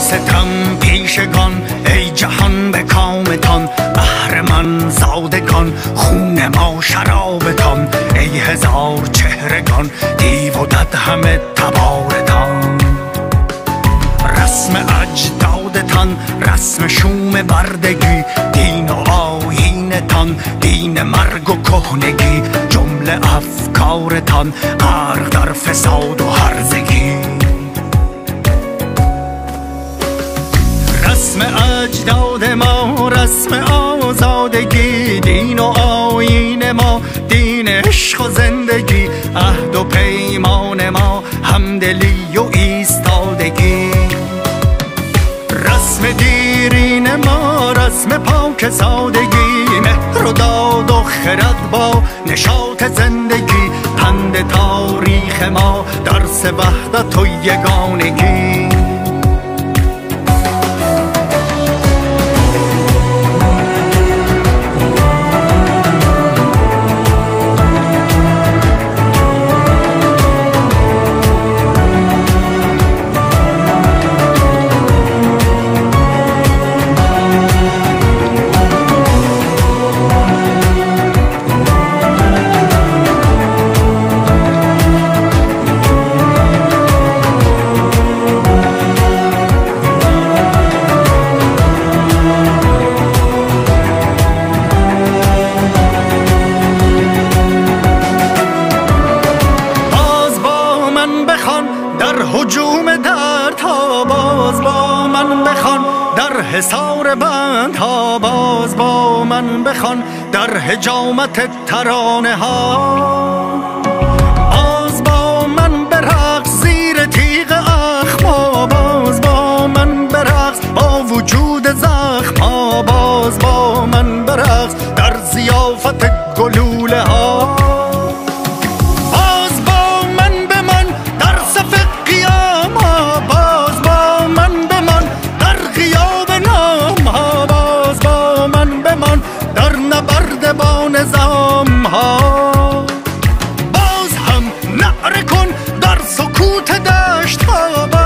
ستم پیشگان ای جهان به کامتان، اهرمن زادگان خون ما شرابتان، ای هزار چهرگان دیو و دد همه تبارتان. رسم اجدادتان رسم شوم بردگی، دین و آیینتان دین مرگ و کهنگی، جمله افکارتان غرق در فساد و هرزگی. رسم اجداد ما رسم آزادگی، دین و آیین ما دین عشق و زندگی، عهد و پیمان ما همدلی و ایستادگی. رسم دیرین ما رسم پاک سادگی، مهر و داد و خرد با نشاط زندگی، پند تاریخ ما درس وحدت و یگانگی. در هجوم دردها باز با من بخوان، در حصار بندها باز با من بخوان، در حجامت ترانه ها باز با من برقص، زیر تیغ اخما باز با من برقص، با وجود زخم ها باز با من برقص، در ضیافت گلوله ها با نظام ها. باز هم نعره کن در سکوت دشت ها،